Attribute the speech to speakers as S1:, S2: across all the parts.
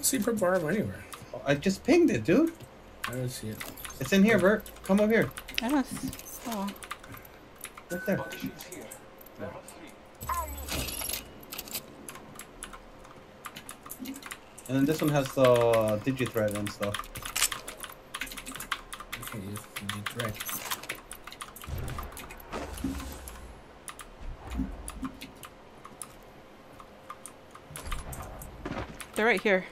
S1: see purple armor anywhere.
S2: I just pinged it, dude.
S1: I don't see it.
S2: It's in here, Bert. Come over here.
S3: I don't. Oh.
S2: Right there. And then this one has the Digithread and stuff.
S1: Okay, you thread.
S3: They're right here.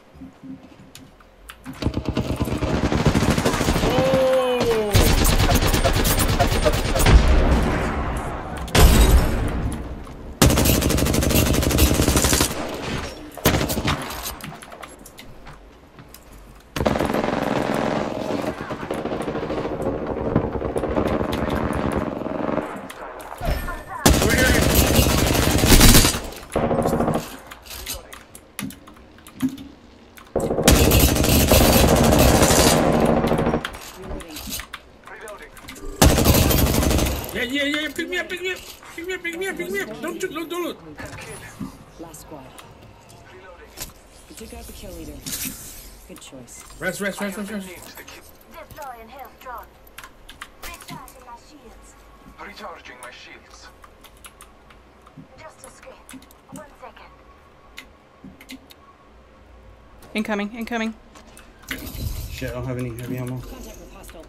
S1: Yeah, pick me up. Don't loot.
S4: Last squad. You took out the kill leader. Good choice.
S1: Rest.
S5: Deploying health drone. Recharging my shields.
S6: Recharging my shields.
S5: Just a script. 1 second.
S3: Incoming.
S2: Shit, I don't have any heavy ammo.
S4: Contact with hostile.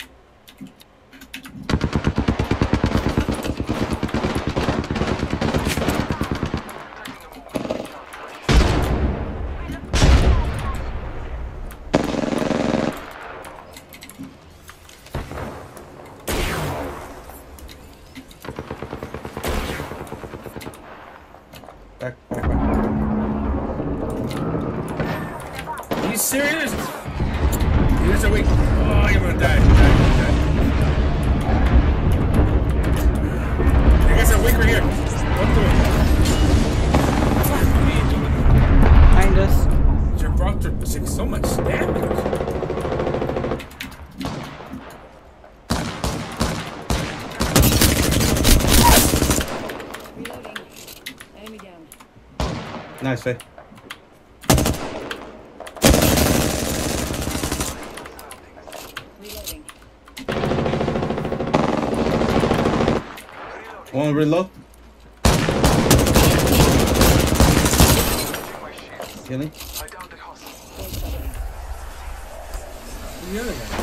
S2: Back.
S1: Are you serious? Here's a weak. Oh, you're gonna die. I guess I'm weak right here. Don't do it. Fuck, what are you doing?
S3: Behind us.
S1: Gibraltar takes so much damage.
S4: Reloading. Enemy down.
S2: Nice, Faye.
S4: Reloading.
S2: One reload. Killing.
S6: I downed the hostile.
S1: The other guy.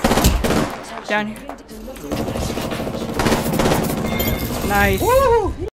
S3: Down here. Nice.
S2: Woo!